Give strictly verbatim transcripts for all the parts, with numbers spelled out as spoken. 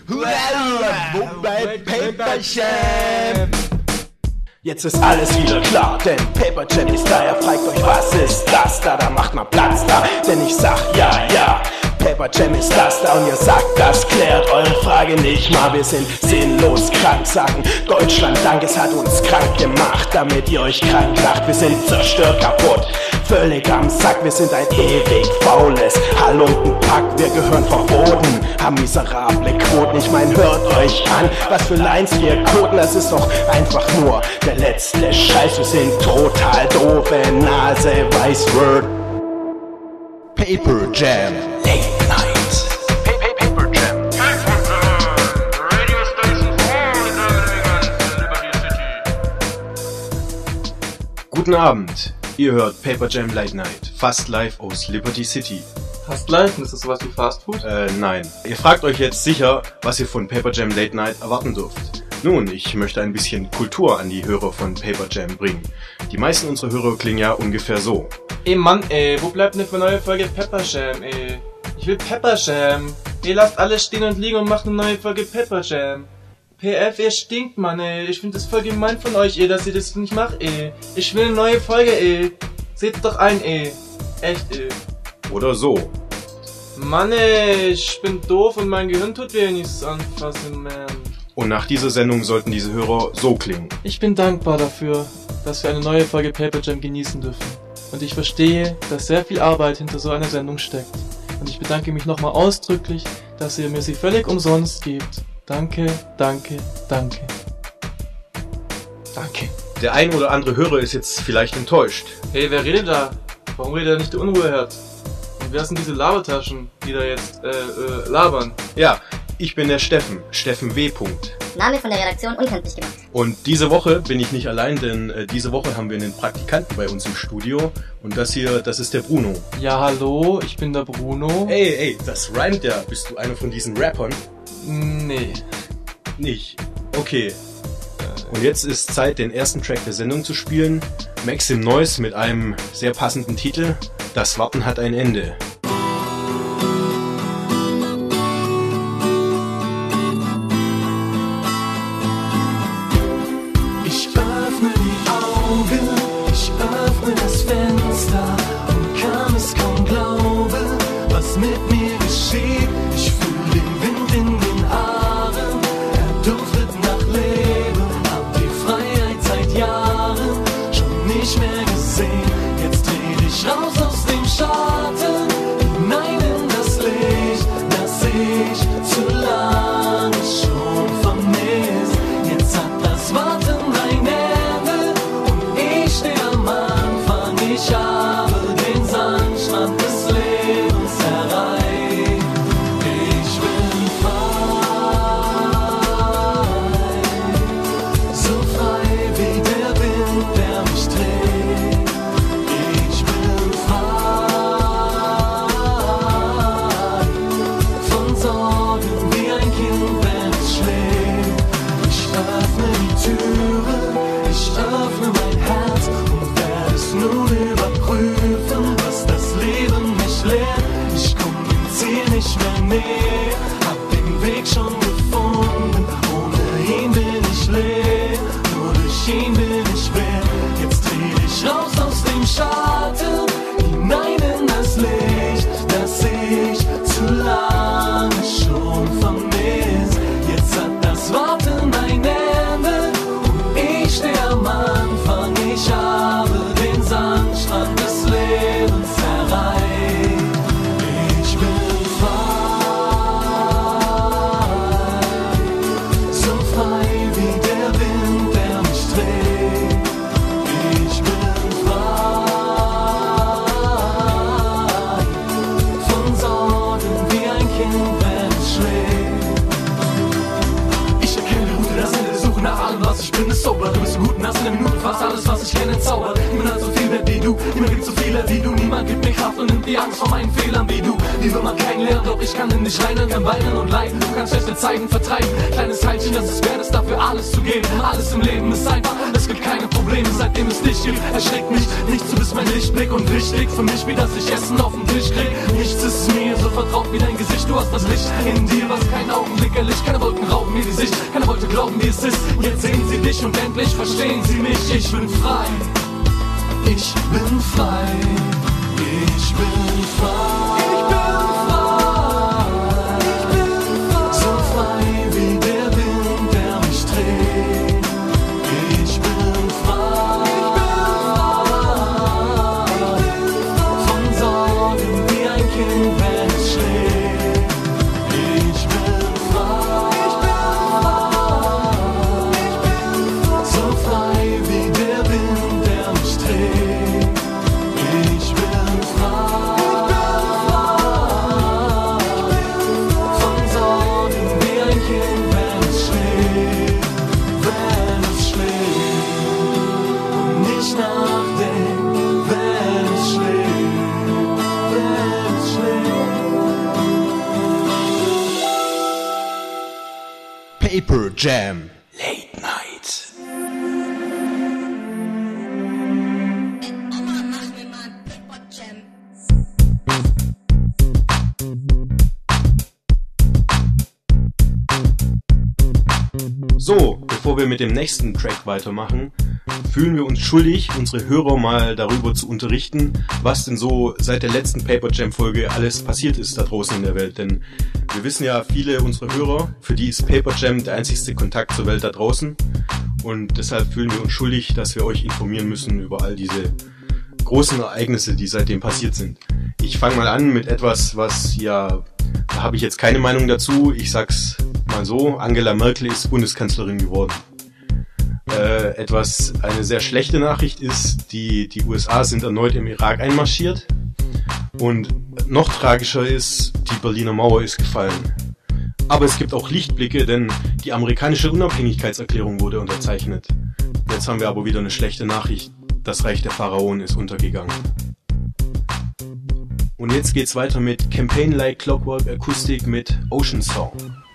Bei Paper Jam. Jetzt ist alles wieder klar, denn Paper Jam ist da. Ihr fragt euch, was ist das da? Da macht mal Platz da, denn ich sag ja, ja. Paper Jam ist das da und ihr sagt, das klärt eure Frage nicht mal. Wir sind sinnlos krank, sagen Deutschland Dank, es hat uns krank gemacht, damit ihr euch krank lacht. Wir sind zerstört, kaputt, völlig am Sack. Wir sind ein ewig faules Halunkenpack. Wir gehören verboten, haben miserable Quoten. Ich mein, hört euch an, was für Lines wir coden. Das ist doch einfach nur der letzte Scheiß. Wir sind total doofe Nase, weiß Word. Paper Jam Late Night. Paper Jam. Radio Station Guten Abend. Ihr hört Paper Jam Late Night, fast live aus Liberty City. Fast live? Ist das sowas wie Fast Food? Äh, nein. Ihr fragt euch jetzt sicher, was ihr von Paper Jam Late Night erwarten dürft. Nun, ich möchte ein bisschen Kultur an die Hörer von Paper Jam bringen. Die meisten unserer Hörer klingen ja ungefähr so. Ey Mann, ey, wo bleibt denn für neue Folge Pepper Jam, ey? Ich will Pepper Jam. Ihr lasst alles stehen und liegen und macht eine neue Folge Pepper Jam. P F, ihr stinkt, Mann, ey. Ich find das voll gemein von euch, ey, dass ihr das nicht macht, ey. Ich will eine neue Folge, ey. Seht's doch ein, ey. Echt, ey. Oder so. Mann, ey, ich bin doof und mein Gehirn tut mir nichts anfassen, man. Und nach dieser Sendung sollten diese Hörer so klingen. Ich bin dankbar dafür, dass wir eine neue Folge Paper Jam genießen dürfen. Und ich verstehe, dass sehr viel Arbeit hinter so einer Sendung steckt. Und ich bedanke mich nochmal ausdrücklich, dass ihr mir sie völlig umsonst gebt. Danke, danke, danke. Danke. Der ein oder andere Hörer ist jetzt vielleicht enttäuscht. Hey, wer redet da? Warum redet er nicht der Unruheherd? Und wer sind diese Labertaschen, die da jetzt, äh, äh, labern? Ja, ich bin der Steffen, Steffen W. Name von der Redaktion unkenntlich gemacht. Und diese Woche bin ich nicht allein, denn äh, diese Woche haben wir einen Praktikanten bei uns im Studio. Und das hier, das ist der Bruno. Ja, hallo, ich bin der Bruno. Ey, ey, das rhymt ja. Bist du einer von diesen Rappern? Nee. Nicht? Okay. Und jetzt ist Zeit, den ersten Track der Sendung zu spielen. Maxim Noise mit einem sehr passenden Titel. Das Warten hat ein Ende. Ich öffne die Augen, ich öffne das Fenster und kann es kaum glauben, was mit mir geschieht. Ich fühle den Wind in den Haaren, er duftet nach Leben, hab die Freiheit seit Jahren schon nicht mehr gesehen. Jetzt dreh dich raus aus dem Schatten, hinein in das Licht, das ich zu lange schon vermisst. Jetzt hat das Warten ein Ende und ich steh am Anfang. Ich habe den Sandstrand des Lebens erreicht. Ich bin frei, so frei wie der Wind, der mich trägt. Ich bin frei von Sorgen wie ein Kind, wenn es schläft. Ich öffne die Türen, ich öffne mein Herz und werde es nun überprüfen, was das Leben mich lehrt. Ich komm dem Ziel nicht mehr näher, hab den Weg schon gefunden. Ohne ihn bin ich leer, nur durch ihn bin ich wer. Jetzt dreh dich raus aus dem Schatten, hinein in das Licht, das ich zu lange schon vermisst. Jetzt hat das Warten ein Ende und ich steh am Anfang. Ich habe den Sandstrand des Lebens erreicht. Ich bin frei, so frei wie der Wind, der mich trägt. Ich bin frei von Sorgen wie ein Kind, wenn es schläft. Ich erkenne die Route, das Ende, suche nach allem, was ich bin, ist sober. Du bist so gut und hast in der Minute fast alles, was ich kenne, zaubert. Niemand hat so viel Wert wie du, niemand gibt so viele wie du. Niemand gibt mir Kraft und nimmt die Angst vor meinen Fehlern wie du. Wie will man kennenlernen, doch ich kann in dich rein, kann weinen und leiden. Du kannst schlechte Zeiten vertreiben, kleines Teilchen, das es wert ist, dafür alles zu geben. Alles im Leben ist einfach, es gibt keine Probleme. Seitdem dem es dich gibt. Erschreckt mich, nichts, du bist mein Lichtblick und wichtig für mich, wie dass ich Essen auf den Tisch krieg. Nichts ist mir so vertraut wie dein Gesicht, du hast das Licht in dir, was kein Augenblick erlischt. Keine Wolken rauben mir die Sicht, keiner wollte glauben, wie es ist. Jetzt sehen sie dich und endlich verstehen sie mich. Ich bin frei, ich bin frei, ich bin frei, ich bin frei, ich bin frei, so frei wie der Wind, der mich trägt. Ich bin frei, ich bin frei, von Sorgen wie ein Kind, wenn es schläft. Ich bin frei, ich bin frei, so frei wie der Wind, der mich trägt. Ich bin frei, von Sorgen wie ein Kind, wenn es schläft, wenn es schläft und nicht nachdenkt, wenn es schläft, wenn es schläft. Paper Jam. Late Night. So, bevor wir mit dem nächsten Track weitermachen, fühlen wir uns schuldig, unsere Hörer mal darüber zu unterrichten, was denn so seit der letzten Paper Jam Folge alles passiert ist da draußen in der Welt. Denn wir wissen ja, viele unserer Hörer, für die ist Paper Jam der einzigste Kontakt zur Welt da draußen. Und deshalb fühlen wir uns schuldig, dass wir euch informieren müssen über all diese großen Ereignisse, die seitdem passiert sind. Ich fange mal an mit etwas, was ja, da habe ich jetzt keine Meinung dazu. Ich sag's mal so, Angela Merkel ist Bundeskanzlerin geworden. Äh, etwas, eine sehr schlechte Nachricht ist, die, die U S A sind erneut im Irak einmarschiert. Und noch tragischer ist, die Berliner Mauer ist gefallen. Aber es gibt auch Lichtblicke, denn die amerikanische Unabhängigkeitserklärung wurde unterzeichnet. Jetzt haben wir aber wieder eine schlechte Nachricht. Das Reich der Pharaonen ist untergegangen. Und jetzt geht's weiter mit Campaign Like Clockwork Akustik mit Ocean Song.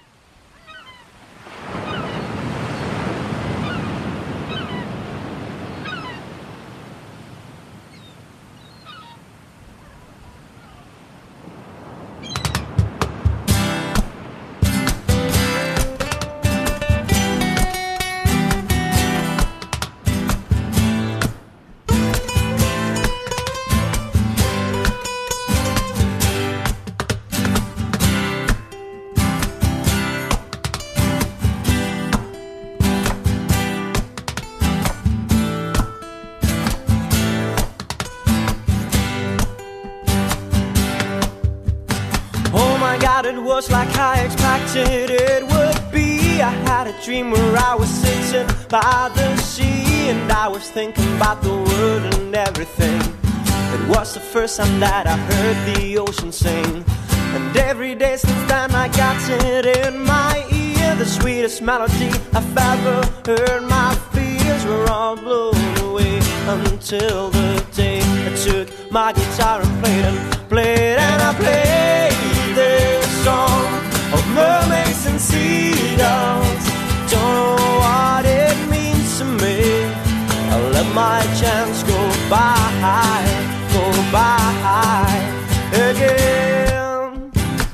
It was like I expected it would be. I had a dream where I was sitting by the sea, and I was thinking about the world and everything. It was the first time that I heard the ocean sing, and every day since then I got it in my ear, the sweetest melody I've ever heard. My fears were all blown away until the day I took my guitar and played and played and I played this song of mermaids and seagulls. Don't know what it means to me. I let my chance go by, go by again,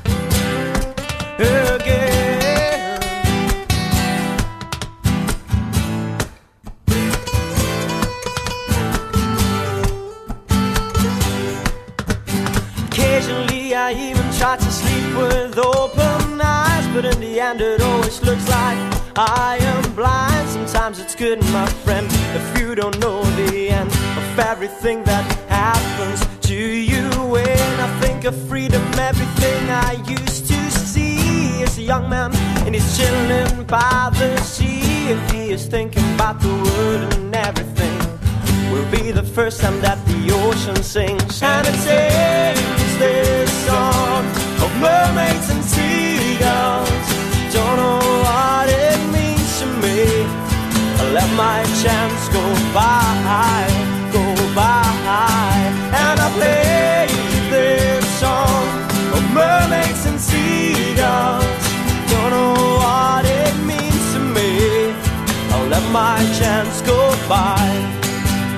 again. Occasionally I even try to sleep with open eyes, but in the end it always looks like I am blind. Sometimes it's good, my friend, if you don't know the end of everything that happens to you. When I think of freedom, everything I used to see is a young man and he's chilling by the sea, and he is thinking about the world and everything. Will be the first time that the ocean sings, and it sings this song of mermaids and seagulls. Don't know what it means to me. I let my chance go by, go by, and I play this song of mermaids and seagulls. Don't know what it means to me. I'll let my chance go by.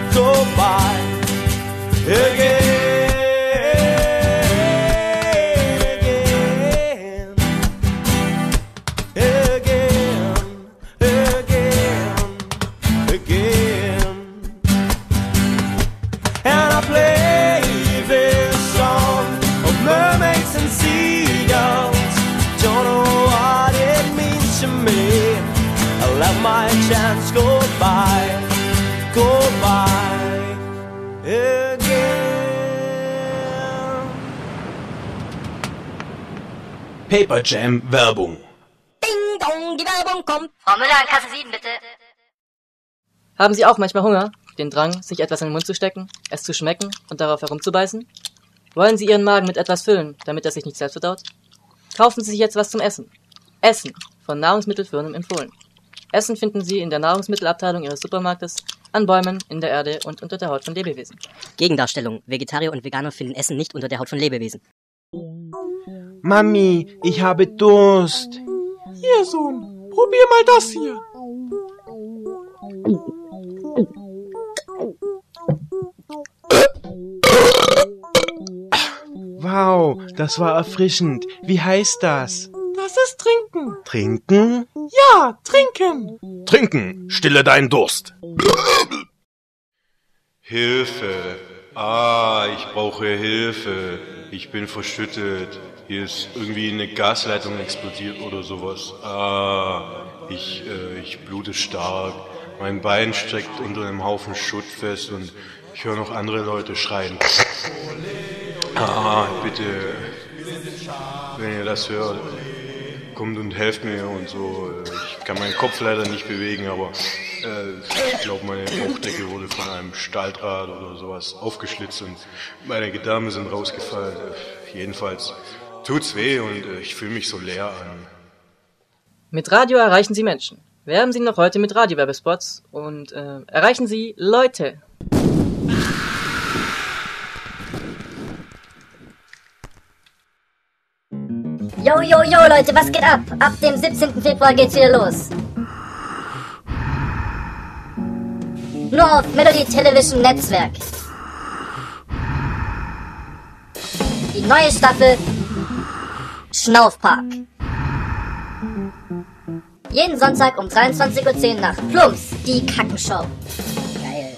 my chance go by, go by again. Paper Jam Werbung. Ding dong, die Werbung kommt. Frau Müller, Kasse sieben, bitte. Haben Sie auch manchmal Hunger? Den Drang, sich etwas in den Mund zu stecken, es zu schmecken und darauf herumzubeißen? Wollen Sie Ihren Magen mit etwas füllen, damit er sich nicht selbst verdaut? Kaufen Sie sich jetzt was zum Essen. Essen, von Nahrungsmittelfirmen empfohlen. Essen finden Sie in der Nahrungsmittelabteilung Ihres Supermarktes, an Bäumen, in der Erde und unter der Haut von Lebewesen. Gegendarstellung. Vegetarier und Veganer finden Essen nicht unter der Haut von Lebewesen. Mami, ich habe Durst. Hier, Sohn, probier mal das hier. Wow, das war erfrischend. Wie heißt das? Das ist Trinken. Trinken? Ja, trinken. Trinken, stille deinen Durst. Hilfe. Ah, ich brauche Hilfe. Ich bin verschüttet. Hier ist irgendwie eine Gasleitung explodiert oder sowas. Ah, ich, äh, ich blute stark. Mein Bein steckt unter einem Haufen Schutt fest und ich höre noch andere Leute schreien. Ah, bitte, wenn ihr das hört, kommt und helft mir und so. Ich kann meinen Kopf leider nicht bewegen, aber äh, ich glaube, meine Bauchdecke wurde von einem Stahldraht oder sowas aufgeschlitzt und meine Gedärme sind rausgefallen. Äh, jedenfalls tut's weh und äh, ich fühle mich so leer an. Mit Radio erreichen Sie Menschen. Werben Sie noch heute mit Radiowerbespots und äh, erreichen Sie Leute. Yo, yo, yo, Leute, was geht ab? Ab dem siebzehnten Februar geht's wieder los. Nur auf Melody Television Netzwerk. Die neue Staffel Schnaufpark. Jeden Sonntag um dreiundzwanzig Uhr zehn nach Plumps, die Kackenshow. Geil.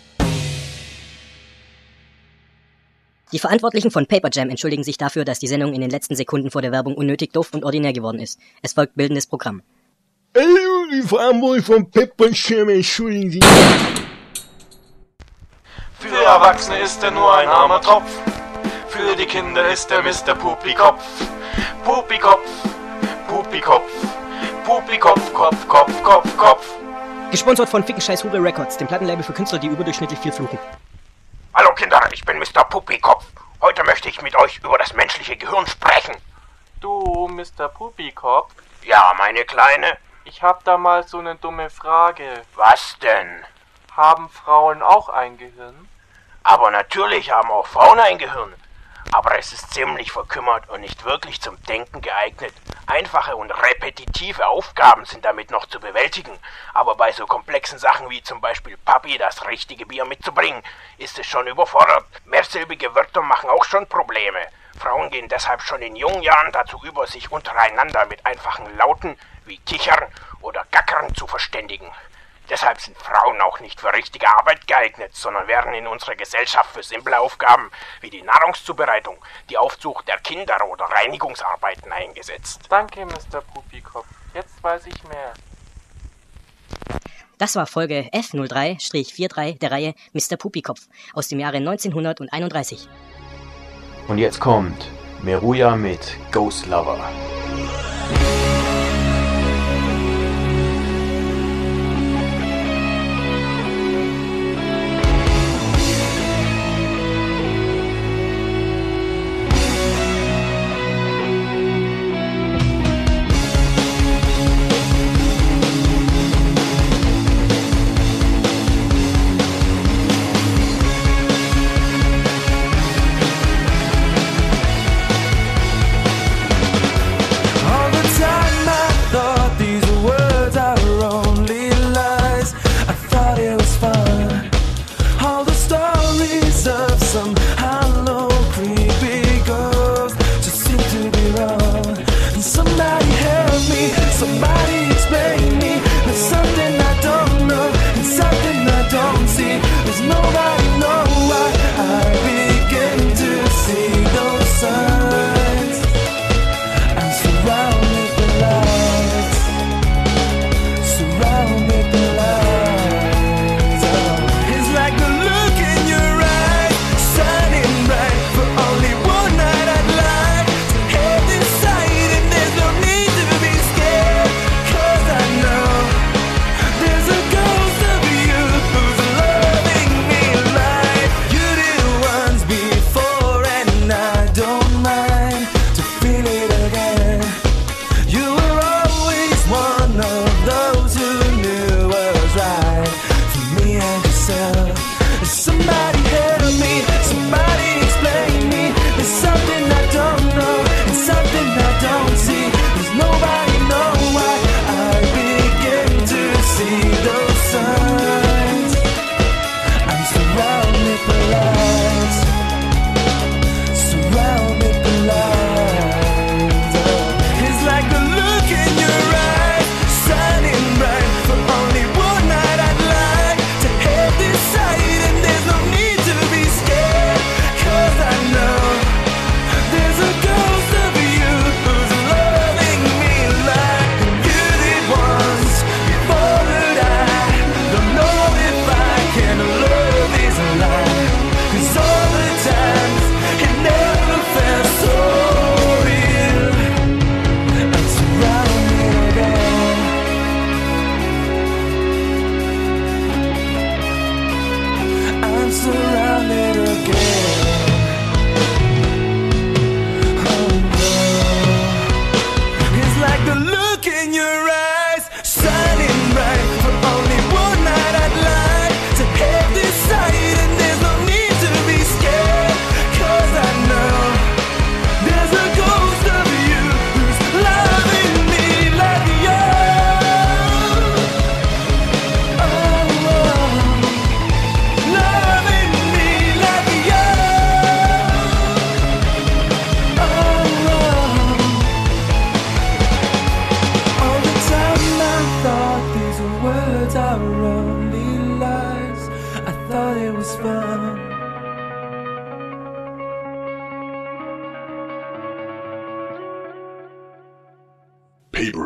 Die Verantwortlichen von Paper Jam entschuldigen sich dafür, dass die Sendung in den letzten Sekunden vor der Werbung unnötig doof und ordinär geworden ist. Es folgt bildendes Programm. Hallo, die Verantwortlichen von Paper Jam entschuldigen sich. Für Erwachsene ist er nur ein armer Tropf. Für die Kinder ist er Mister Pupikopf. Pupikopf, Pupikopf, Pupikopf, Kopf, Kopf, Kopf, Kopf. Gesponsert von Fickenscheiß Hure Records, dem Plattenlabel für Künstler, die überdurchschnittlich viel fluchen. Hallo Kinder, ich bin Mister Pupikopf. Heute möchte ich mit euch über das menschliche Gehirn sprechen. Du, Mister Pupikopf? Ja, meine Kleine. Ich hab da mal so eine dumme Frage. Was denn? Haben Frauen auch ein Gehirn? Aber natürlich haben auch Frauen ein Gehirn. Aber es ist ziemlich verkümmert und nicht wirklich zum Denken geeignet. Einfache und repetitive Aufgaben sind damit noch zu bewältigen. Aber bei so komplexen Sachen wie zum Beispiel Papi das richtige Bier mitzubringen, ist es schon überfordert. Mehrsilbige Wörter machen auch schon Probleme. Frauen gehen deshalb schon in jungen Jahren dazu über, sich untereinander mit einfachen Lauten wie Kichern oder Gackern zu verständigen. Deshalb sind Frauen auch nicht für richtige Arbeit geeignet, sondern werden in unserer Gesellschaft für simple Aufgaben wie die Nahrungszubereitung, die Aufzucht der Kinder oder Reinigungsarbeiten eingesetzt. Danke, Mister Pupikopf. Jetzt weiß ich mehr. Das war Folge F null drei vierunddreißig der Reihe Mister Pupikopf aus dem Jahre neunzehnhunderteinunddreißig. Und jetzt kommt Meruja mit Ghost Lover.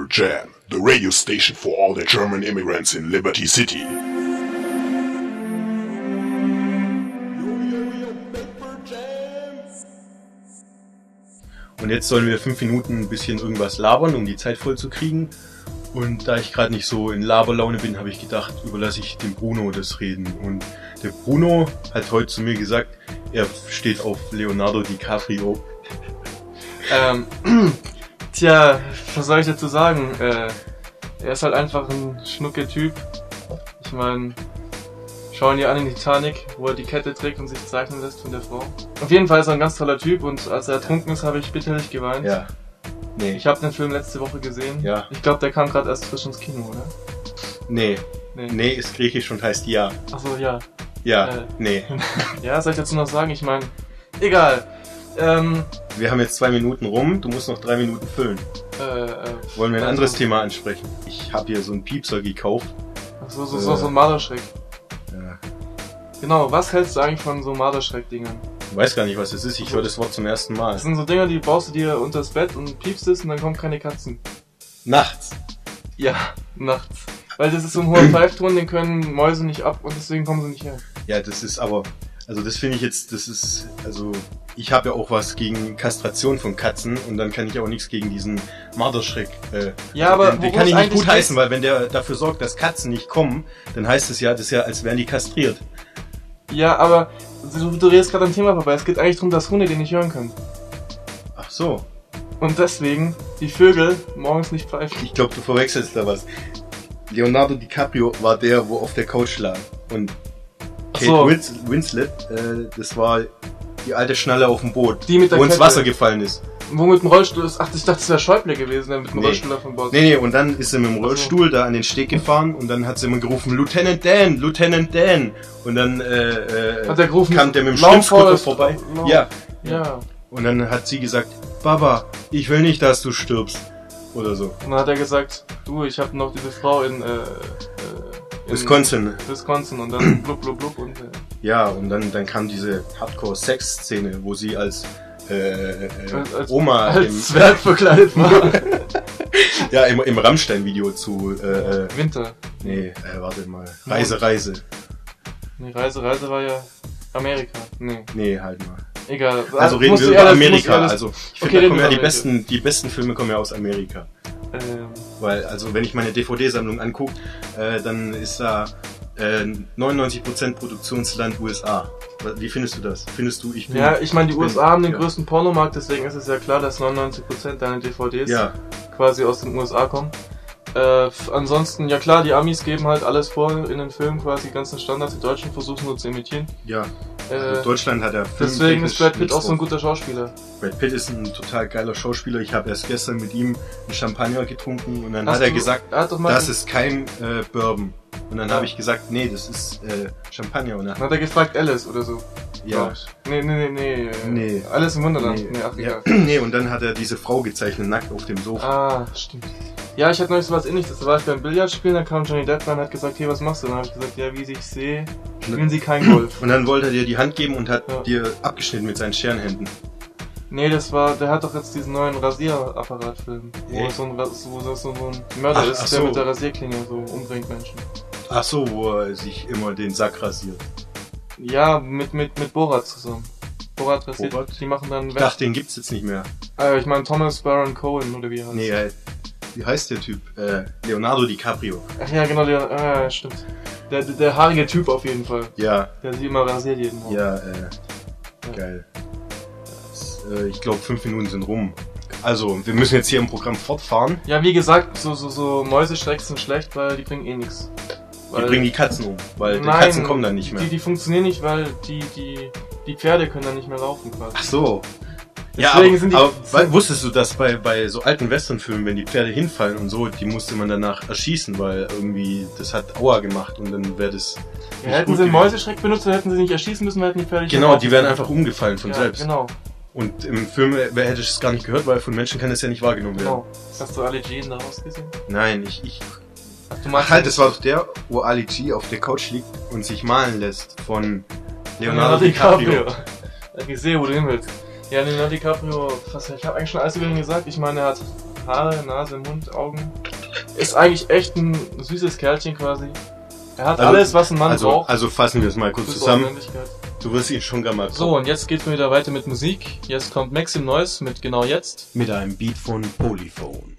Paper Jam, the radio station for all the German immigrants in Liberty City. Und jetzt sollen wir fünf Minuten ein bisschen irgendwas labern, um die Zeit voll zu kriegen. Und da ich gerade nicht so in Laberlaune bin, habe ich gedacht, überlasse ich dem Bruno das Reden. Und der Bruno hat heute zu mir gesagt, er steht auf Leonardo DiCaprio. Ähm, tja, was soll ich dazu sagen? Äh, er ist halt einfach ein Schnucke-Typ. Ich meine, schau ihn dir an in Titanic, wo er die Kette trägt und sich zeichnen lässt von der Frau. Auf jeden Fall ist er ein ganz toller Typ und als er ertrunken ist, habe ich bitterlich geweint. Ja. Nee. Ich habe den Film letzte Woche gesehen. Ja. Ich glaube, der kam gerade erst frisch ins Kino, oder? Nee. Nee. Nee, ist griechisch und heißt ja. Achso, ja. Ja, Äh. nee. Ja, soll ich dazu noch sagen? Ich meine, egal. Ähm, Wir haben jetzt zwei Minuten rum, du musst noch drei Minuten füllen. äh, äh, Wollen wir ein also- anderes Thema ansprechen? Ich habe hier so einen Piepser gekauft. Ach so, so, so, so ein Marderschreck. Ja. Genau, was hältst du eigentlich von so Marderschreck-Dingern? Ich weiß gar nicht, was das ist. Ich höre das Wort zum ersten Mal. Das sind so Dinger, die baust du dir unter das Bett und piepst es und dann kommen keine Katzen. Nachts. Ja, nachts. Weil das ist so ein hoher Pfeifton, den können Mäuse nicht ab und deswegen kommen sie nicht her. Ja, das ist aber, also das finde ich jetzt, das ist, also ich habe ja auch was gegen Kastration von Katzen und dann kann ich auch nichts gegen diesen Marderschreck. Äh, Ja, aber den, den worum kann es ich nicht eigentlich gut heißen, geht- weil wenn der dafür sorgt, dass Katzen nicht kommen, dann heißt es ja, das ist ja, als wären die kastriert. Ja, aber du, du redest gerade am Thema vorbei. Es geht eigentlich darum, dass Hunde den nicht hören können. Ach so. Und deswegen die Vögel morgens nicht pfeifen. Ich glaube, du verwechselst da was. Leonardo DiCaprio war der, wo auf der Couch lag. Und Ach Kate so. Wins Winslet, äh, das war die alte Schnalle auf dem Boot, Die mit der wo ins Kette. Wasser gefallen ist. Wo mit dem Rollstuhl ist. Ach, ich dachte, es wäre Schäuble gewesen, der mit dem Nee. Rollstuhl auf dem Bord. Nee, nee, und dann ist sie mit dem Rollstuhl da an den Steg gefahren und dann hat sie immer gerufen, Lieutenant Dan, Lieutenant Dan. Und dann äh, äh, Hat er gerufen, kam der mit dem Lauf Schwimmskutter Forrest, vorbei. Lauf. Ja. Ja. Und dann hat sie gesagt, Baba, ich will nicht, dass du stirbst. Oder so. Und dann hat er gesagt, du, ich habe noch diese Frau in, äh, äh, in Wisconsin. Wisconsin und dann blub blub blub und äh, Ja, und dann, dann kam diese Hardcore-Sex-Szene, wo sie als, äh, äh, als, als, Oma als im, Zwerg verkleidet war. ja, im, im Rammstein-Video zu äh, äh, Winter. Nee, äh, warte mal. Reise, Reise. Nee, Reise, Reise war ja Amerika. Nee. Nee, halt mal. Egal. Also reden Musst wir du über alles- musst Amerika. du alles- Also ich Okay, finde, da reden kommen wir ja die über besten, die besten Filme kommen ja aus Amerika. Ähm, Weil, also wenn ich meine D V D-Sammlung angucke, äh, dann ist da äh, neunundneunzig Prozent Produktionsland U S A. Wie findest du das? Findest du, ich bin... ja, ich meine, die bin- U S A haben den ja. größten Pornomarkt, deswegen ist es ja klar, dass neunundneunzig Prozent deiner D V Ds Ja. quasi aus den U S A kommen. Äh, f- ansonsten, ja klar, die Amis geben halt alles vor in den Filmen, quasi die ganzen Standards, die Deutschen versuchen nur zu imitieren. Ja. Äh, Also Deutschland hat ja deswegen ist Brad Pitt nichts auch so ein drauf. guter Schauspieler. Brad Pitt ist ein total geiler Schauspieler. Ich habe erst gestern mit ihm einen Champagner getrunken und dann Hast hat er du- gesagt, er hat doch mal- das ist kein äh, Bourbon. Und dann Ja. habe ich gesagt, nee, das ist äh, Champagner. Und dann Dann hat er gefragt, Alice oder so. Ja. Glaub ich. Nee, nee, nee, nee. Nee. Alles im Wunderland. Nee, Nee, ach, ja. egal. nee, und dann hat er diese Frau gezeichnet, nackt auf dem Sofa. Ah, stimmt. Ja, ich hatte neulich sowas ähnliches. Da war ich beim Billardspielen, da kam Johnny Depp rein und hat gesagt, hey, was machst du? Und dann habe ich gesagt, ja, wie ich sehe, spielen Sie kein Golf. Und dann wollte er dir die Hand geben und hat Ja. dir abgeschnitten mit seinen Scherenhänden. Nee, das war, der hat doch jetzt diesen neuen Rasierapparatfilm, wo Echt? so ein, Ras- wo so so ein Mörder Ach, ist, ach der so. mit der Rasierklinge so umbringt Menschen. Ach so, wo er sich immer den Sack rasiert. Ja, mit, mit, mit Borat zusammen. Borat rasiert, Borat? die machen dann Ach, den gibt's jetzt nicht mehr. Äh, ich meine Thomas Baron Cohen, oder wie er heißt. Nee, äh, wie heißt der Typ? Äh, Leonardo DiCaprio. Ach ja, genau, der, äh, stimmt. Der, der, der haarige Typ auf jeden Fall. Ja, Der sich immer rasiert jeden Morgen. ja, äh, geil. Das, äh, ich glaube, fünf Minuten sind rum. Also, wir müssen jetzt hier im Programm fortfahren. Ja, wie gesagt, so, so, so Mäuseschrecks sind schlecht, weil die bringen eh nichts. Wir bringen die Katzen um, weil die Nein, Katzen kommen dann nicht mehr. Die, die funktionieren nicht, weil die, die, die Pferde können dann nicht mehr laufen quasi. Ach so. Ja, Deswegen aber, sind die- aber weil, wusstest du, dass bei, bei so alten Westernfilmen, wenn die Pferde hinfallen und so, die musste man danach erschießen, weil irgendwie das hat Aua gemacht und dann wäre das Ja, nicht hätten gut sie einen gewesen. Mäuseschreck benutzt, dann hätten sie nicht erschießen müssen, dann hätten die Pferde nicht Genau, mehr die wären laufen einfach umgefallen von können. Ja, selbst. genau, Und im Film äh, hätte ich es gar nicht gehört, weil von Menschen kann es ja nicht wahrgenommen werden. genau. Hast du Ali G da rausgesehen? Nein, ich, ich. Ach, du Ach magst halt, ihn das war doch der, wo Ali G auf der Couch liegt und sich malen lässt von Leonardo Leonardo DiCaprio. DiCaprio. Ich sehe, wo du hin willst. Ja, Leonardo DiCaprio, was, ich habe eigentlich schon alles über ihn gesagt. Ich meine, er hat Haare, Nase, Mund, Augen. Ist eigentlich echt ein süßes Kerlchen quasi. Er hat also, alles, was ein Mann also, braucht. Also fassen wir es mal kurz zusammen. Du wirst ihn schon gar mal So, und jetzt geht's wieder weiter mit Musik. Jetzt kommt Maxim Noise mit Genau Jetzt. Mit einem Beat von Polyphone.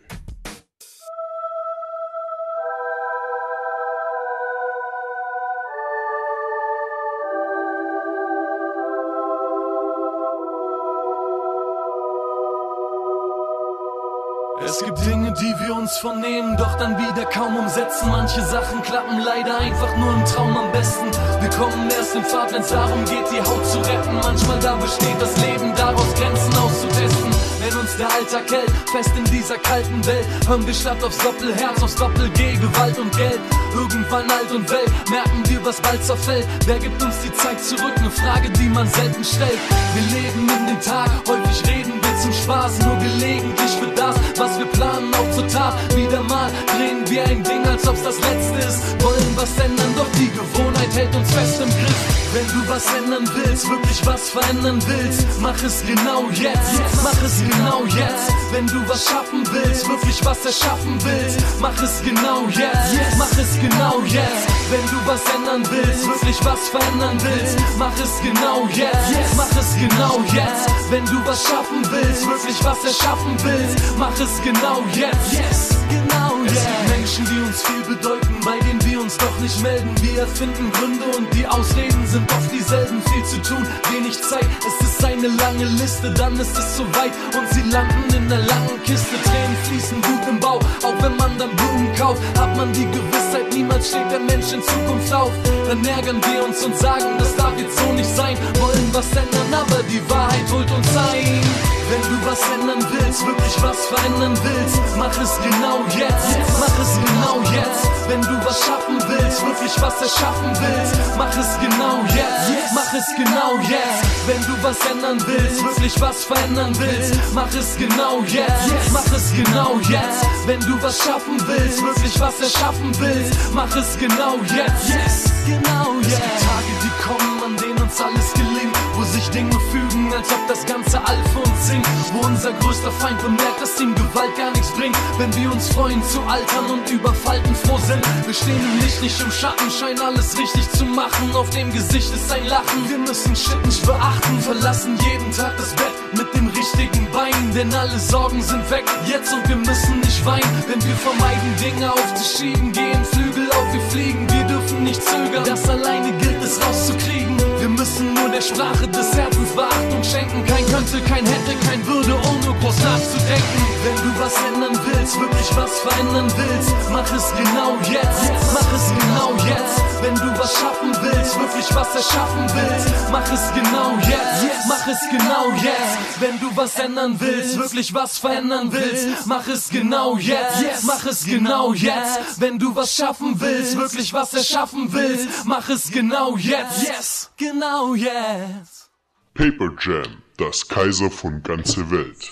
Es gibt Dinge, die wir uns vornehmen, doch dann wieder kaum umsetzen. Manche Sachen klappen leider einfach nur im Traum am besten. Wir kommen erst in Fahrt, wenn's darum geht, die Haut zu retten. Manchmal da besteht das Leben daraus, Grenzen auszutesten. Wenn uns der Alltag hält, fest in dieser kalten Welt, hören wir statt aufs Doppelherz, aufs Doppel-G, Gewalt und Geld. Irgendwann alt und Welt, merken wir, was bald zerfällt. Wer gibt uns die Zeit zurück? Eine Frage, die man selten stellt. Wir leben in den Tag, häufig reden wir zum Spaß, nur gelegentlich wird das, was wir planen, auch zur Tat. Wieder mal drehen wir ein Ding, als ob's das letzte ist. Wollen was ändern, doch die Gewohnheit hält uns fest im Griff. Wenn du was ändern willst, wirklich was verändern willst, mach es genau jetzt, mach es genau jetzt. Wenn du was schaffen willst, wirklich was erschaffen willst, mach es genau jetzt, mach es genau jetzt. Wenn du was ändern willst, wirklich was verändern willst, mach es genau jetzt, mach es genau jetzt. Wenn du was schaffen willst, wirklich was erschaffen willst, mach es genau jetzt, yes, genau jetzt. Es gibt Menschen, die uns viel bedeuten, bei denen wir uns doch nicht melden. Wir erfinden Gründe und die Ausreden sind oft dieselben. Viel zu tun, wenig Zeit, es ist eine lange Liste, dann ist es soweit und sie landen in einer langen Kiste. Tränen fließen gut im Bauch, auch wenn man dann Blumen kauft, hat man die Gewissheit, niemals steht der Mensch in Zukunft auf. Dann ärgern wir uns und sagen, das darf jetzt so nicht sein, wollen was ändern, aber die Wahrheit holt uns ein. Wenn du was ändern willst, wirklich was verändern willst, mach es genau jetzt, mach es genau jetzt. Wenn du was schaffen willst, wirklich was erschaffen willst, mach es genau jetzt, mach es genau jetzt. Wenn du was ändern willst, wirklich was verändern willst, mach es genau jetzt, mach es genau jetzt. Wenn du was schaffen willst, wirklich was erschaffen willst, mach es genau jetzt, genau jetzt. Es gibt Tage, die kommen, an denen uns alles gelingt, wo sich Dinge fügen, als ob das ganze All für uns singt, wo unser größter Feind bemerkt, dass ihm Gewalt gar nichts bringt. Wenn wir uns freuen zu altern und über Falten froh sind, wir stehen im Licht, nicht im Schatten, scheinen alles richtig zu machen. Auf dem Gesicht ist ein Lachen, wir müssen Shit nicht beachten, verlassen jeden Tag das Bett mit dem richtigen Bein, denn alle Sorgen sind weg jetzt und wir müssen nicht weinen. Wenn wir vermeiden, Dinge aufzuschieben, gehen Flügel auf, wir fliegen, wir dürfen nicht zögern, das alleine gilt es rauszukriegen. Wir müssen nur der Sprache des Herzens Beachtung schenken, kein könnte, kein hätte, kein würde, ohne groß nachzudenken. Wenn du was ändern willst, wirklich was verändern willst, mach es genau jetzt, mach es genau jetzt. Wenn du was schaffen willst, wirklich was erschaffen willst, mach es genau jetzt, mach es genau jetzt. Wenn du was ändern willst, wirklich was verändern willst, mach es genau jetzt, mach es genau jetzt. Wenn du was schaffen willst, wirklich was erschaffen willst, mach es genau jetzt, yes, genau jetzt. Paper Jam, das Kaiser von ganze Welt.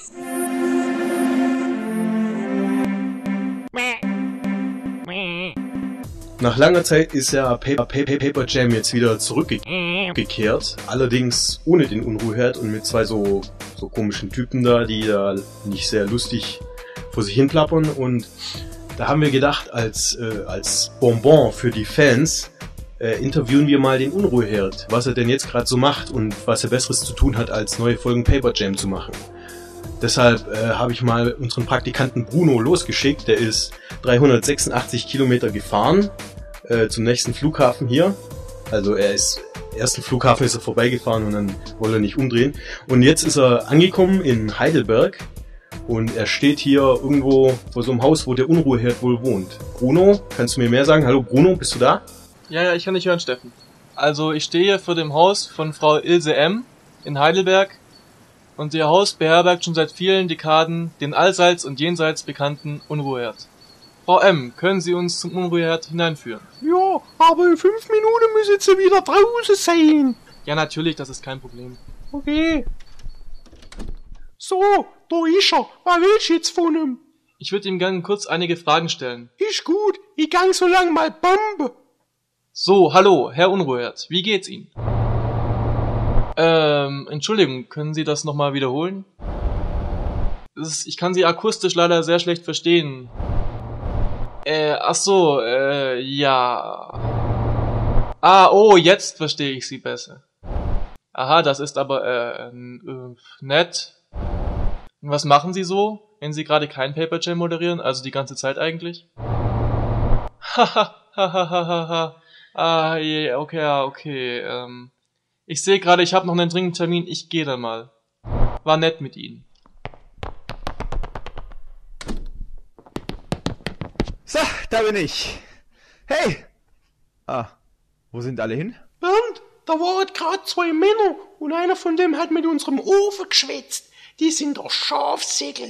Nach langer Zeit ist ja Paper, Paper, Paper Jam jetzt wieder zurückgekehrt, allerdings ohne den Unruheherd und mit zwei so, so komischen Typen da, die da nicht sehr lustig vor sich hin plappern. Und da haben wir gedacht, als, äh, als Bonbon für die Fans äh, interviewen wir mal den Unruheherd, was er denn jetzt gerade so macht und was er Besseres zu tun hat, als neue Folgen Paper Jam zu machen. Deshalb äh, habe ich mal unseren Praktikanten Bruno losgeschickt. Der ist dreihundertsechsundachtzig Kilometer gefahren äh, zum nächsten Flughafen hier. Also er ist, ersten Flughafen ist er vorbeigefahren und dann wollte er nicht umdrehen. Und jetzt ist er angekommen in Heidelberg und er steht hier irgendwo vor so einem Haus, wo der Unruheherd wohl wohnt. Bruno, kannst du mir mehr sagen? Hallo Bruno, bist du da? Ja, ja, ich kann dich hören, Steffen. Also ich stehe hier vor dem Haus von Frau Ilse M. in Heidelberg. Und ihr Haus beherbergt schon seit vielen Dekaden den allseits und jenseits bekannten Unruheherd. Frau M., können Sie uns zum Unruheherd hineinführen? Ja, aber in fünf Minuten müssen Sie wieder draußen sein. Ja, natürlich, das ist kein Problem. Okay. So, da ist er. Was willst du jetzt von ihm? Ich würde ihm gerne kurz einige Fragen stellen. Ist gut, ich gang so lang mal Bombe. So, hallo, Herr Unruheherd, wie geht's Ihnen? Ähm, Entschuldigung, können Sie das nochmal wiederholen? ist, ich kann Sie akustisch leider sehr schlecht verstehen. Äh, ach so, äh, ja. Ah, oh, jetzt verstehe ich Sie besser. Aha, das ist aber, äh, äh nett. Und was machen Sie so, wenn Sie gerade kein Paper Jam moderieren, also die ganze Zeit eigentlich? Haha, haha, haha, ah, yeah, okay, ja, okay, ähm, ich sehe gerade, ich habe noch einen dringenden Termin, ich gehe dann mal. War nett mit Ihnen. So, da bin ich. Hey! Ah, wo sind alle hin? Bernd, da waren gerade zwei Männer und einer von dem hat mit unserem Ofen geschwätzt. Die sind doch Schafsäckel.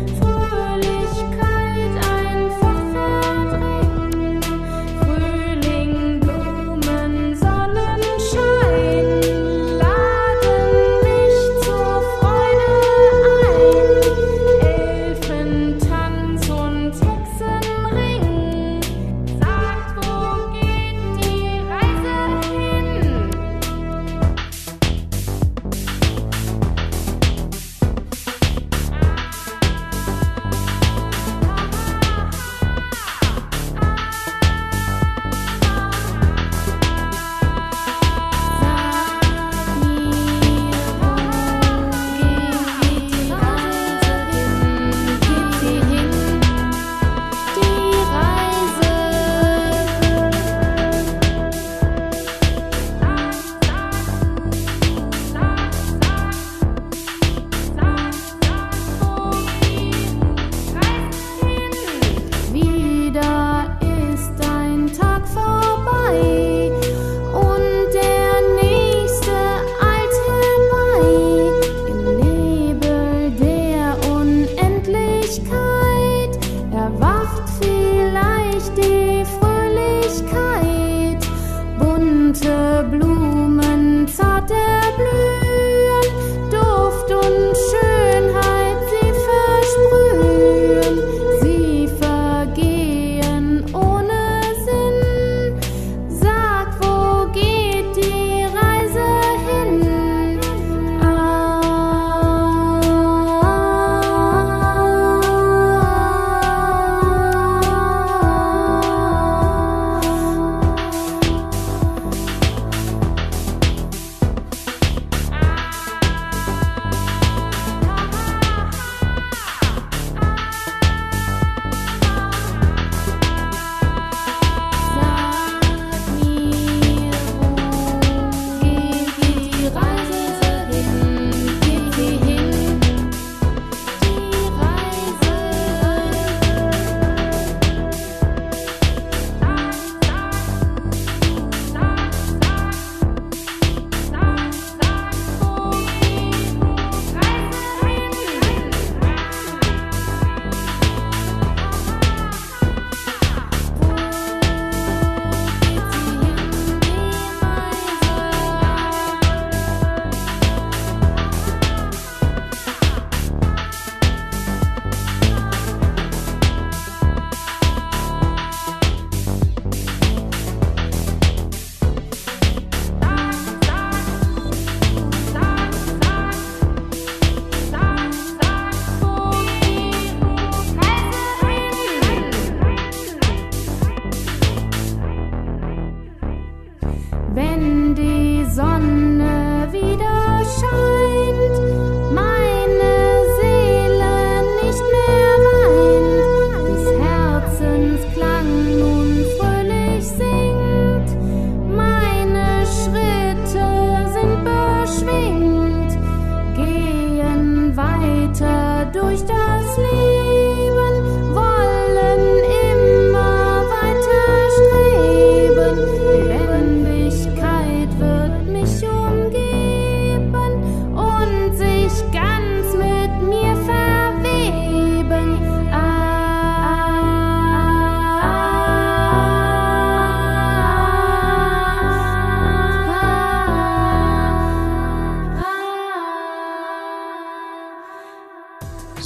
Fröhlich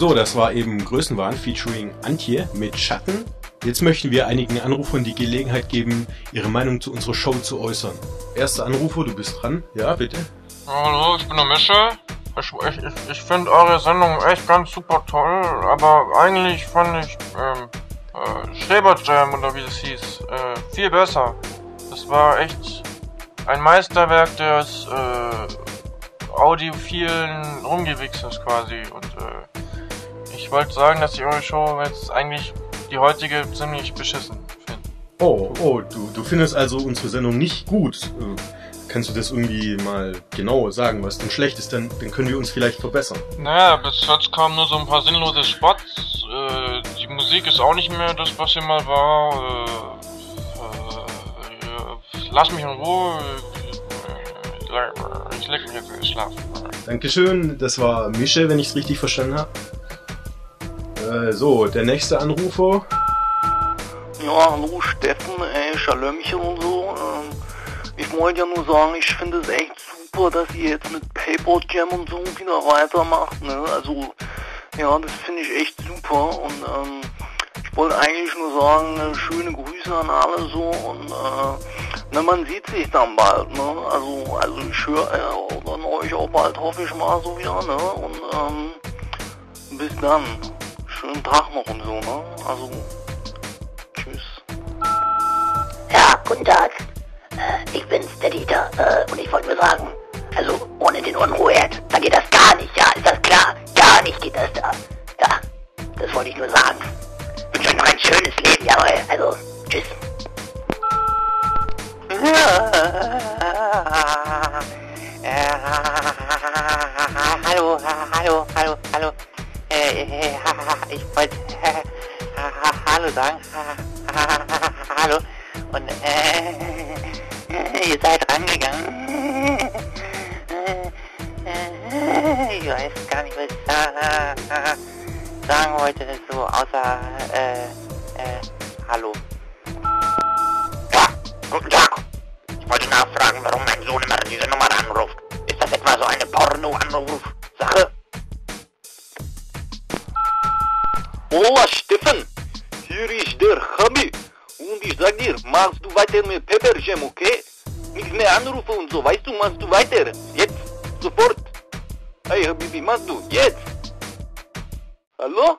So, das war eben Größenwahn featuring Antje mit Schatten. Jetzt möchten wir einigen Anrufern die Gelegenheit geben, ihre Meinung zu unserer Show zu äußern. Erster Anrufer, du bist dran. Ja, bitte. Hallo, ich bin der Mischa. Ich, ich, ich, ich finde eure Sendung echt ganz super toll, aber eigentlich fand ich ähm, äh, Schreberjam oder wie das hieß, äh, viel besser. Das war echt ein Meisterwerk des äh, audiophilen Rumgewichsers quasi. Und äh, ich wollte sagen, dass ich eure Show jetzt eigentlich die heutige ziemlich beschissen finde. Oh, oh, du, du findest also unsere Sendung nicht gut. Äh, kannst du das irgendwie mal genau sagen, was denn schlecht ist? Dann, dann können wir uns vielleicht verbessern. Naja, bis jetzt kamen nur so ein paar sinnlose Spots. Äh, die Musik ist auch nicht mehr das, was sie mal war. Äh, äh, lass mich in Ruhe. Ich leg mich jetzt in den Schlaf. Dankeschön, das war Mische, wenn ich es richtig verstanden habe. Äh, so, der nächste Anrufer. Ja, hallo Steffen, ey, Schalömchen und so. Ähm, ich wollte ja nur sagen, ich finde es echt super, dass ihr jetzt mit Paper Jam und so wieder weitermacht, ne? Also, ja, das finde ich echt super und ähm, ich wollte eigentlich nur sagen, äh, schöne Grüße an alle so und äh, ne, man sieht sich dann bald, ne? Also, also ich höre äh, dann euch auch bald, hoffe ich mal so wieder, ne? Und ähm, bis dann. Schönen Tag noch und so, ne? Also, tschüss. Ja, guten Tag. Äh, ich bin's, der Dieter. Äh, und ich wollte nur sagen, also ohne den Unruheherd, da geht das gar nicht, ja? Ist das klar? Gar nicht geht das da. Ja, das wollte ich nur sagen. Ich wünsche euch noch ein schönes Leben, jawohl. Also, tschüss. Hallo, hallo, hallo, hallo. Äh, ich wollte Hallo sagen. Hallo. Und äh, ihr seid rangegangen. Ich weiß gar nicht, was ich sagen wollte, so außer äh, äh, Hallo. Ja, guten Tag. Ich wollte nachfragen, warum mein Sohn immer diese Nummer anruft. Ist das etwa so eine Porno-Anruf-Sache? Hola Steffen, hier ist der Habi und ich sag dir, machst du weiter mit Paper Jam, okay? Nichts mehr Anrufe und so, weißt du, machst du weiter, jetzt, sofort. Hey Habibi, machst du, jetzt. Hallo?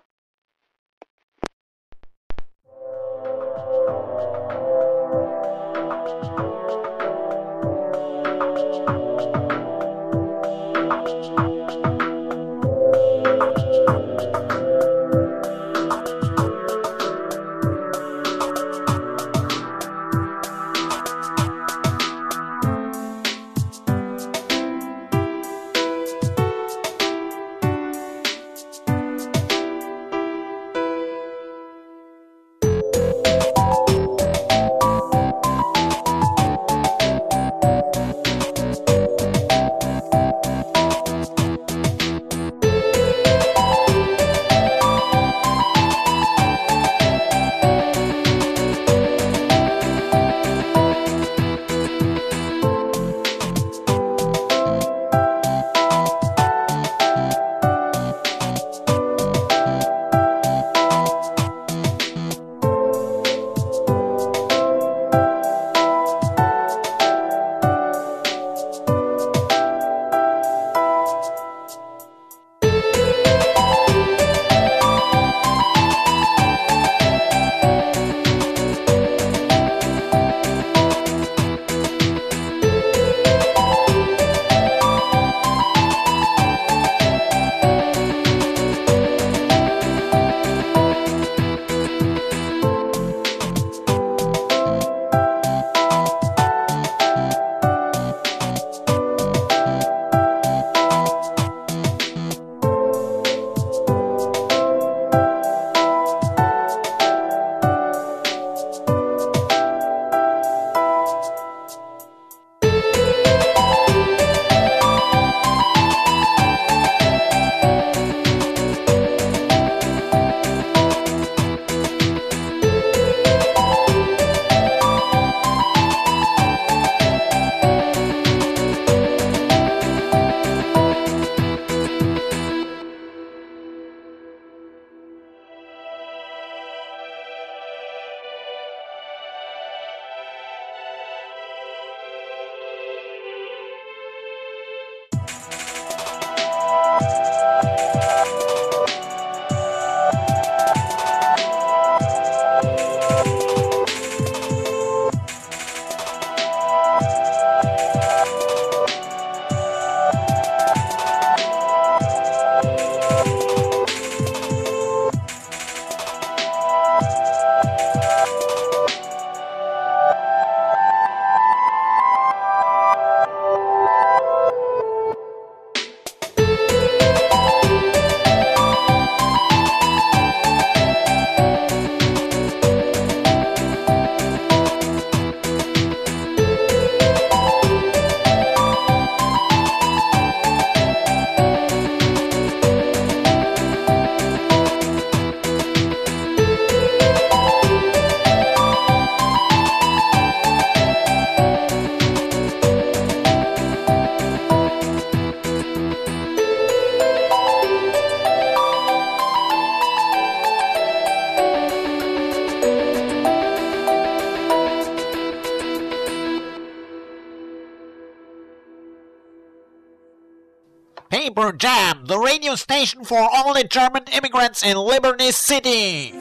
Paper Jam, the radio station for all the German immigrants in Liberty City.